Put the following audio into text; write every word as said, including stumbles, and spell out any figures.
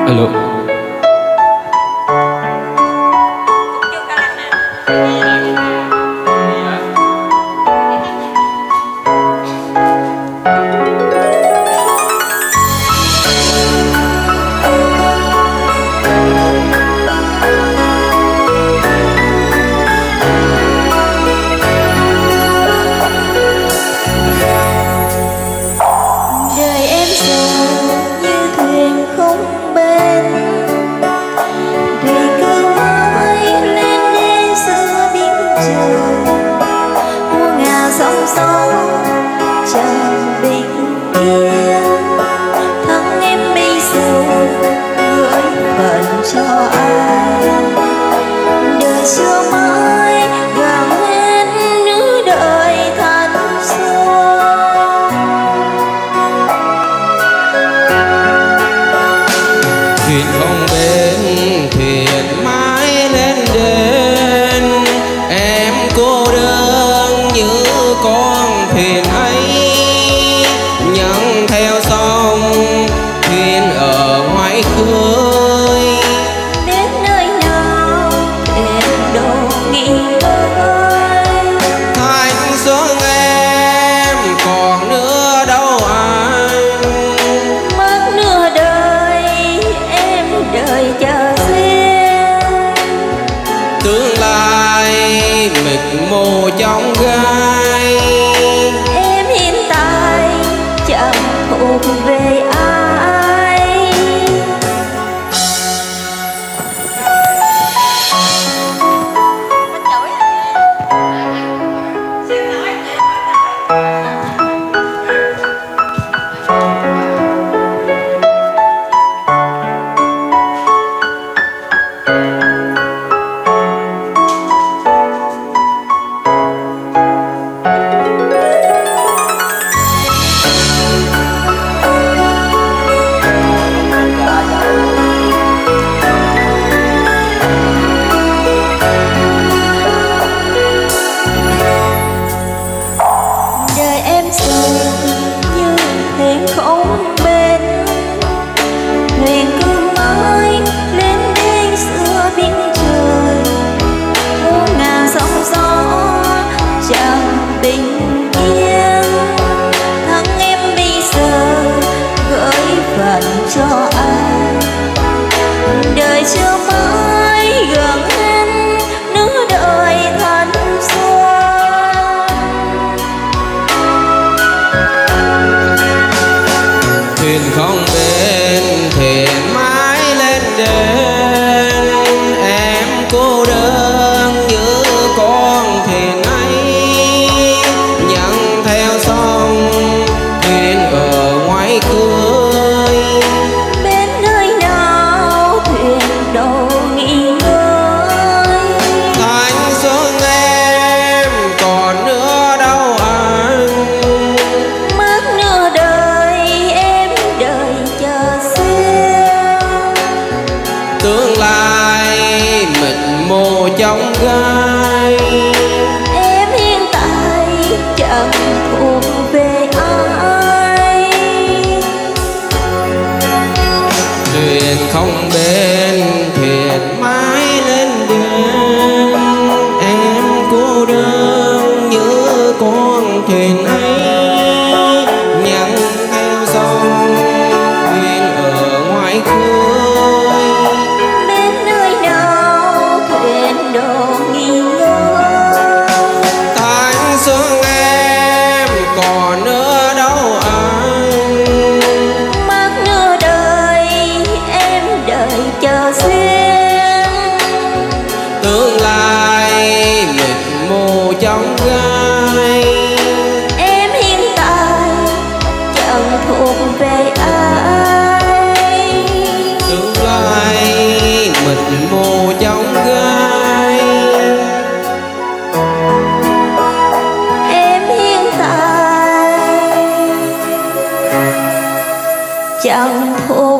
Alo. Thuyền không bên thuyền mãi lên đên, em cô đơn như con thuyền ấy nhận theo sông thuyền ở ngoài khơi. Đến nơi nào em đồ nghỉ ngơi, Thanh xuân em còn nữa đâu anh, mất nửa đời em đợi chờ xem. tương lai mịt mù trong gai, Em hiện tại chẳng thuộc về ai. Không bên thuyền cứ mãi lên đên xưa biên trời, muôn ngàn sóng gió chẳng bình yên. Thằng em bây giờ gửi phận cho ai, đời chưa mãi gần anh nửa đời thanh xuân. thuyền không bên thuyền mãi lên đên, em cô đơn như con thuyền ấy nhận theo sông thuyền ở ngoài khơi. Bên nơi nào thuyền đồ nghỉ ngơi, Thanh xuân em còn nữa đâu anh, mất nửa đời em đợi chờ xem. tương lai mịt mù trong gai, Em hiện tại chẳng thuộc về ai. thuyền không bên thuyền mãi lên đên, em cô đơn như con thuyền ấy nhận theo sông thuyền ở ngoài khơi. Bên nơi nào thuyền đồ nghỉ ngơi, Thanh xuân em còn nữa đâu anh, mất nửa đời em đợi chờ xem. tương lai mịt mù trong gai, Em hiện tại chẳng thuộc về ai. tương lai mịt mù trong gai. Em hiện tại chẳng thuộc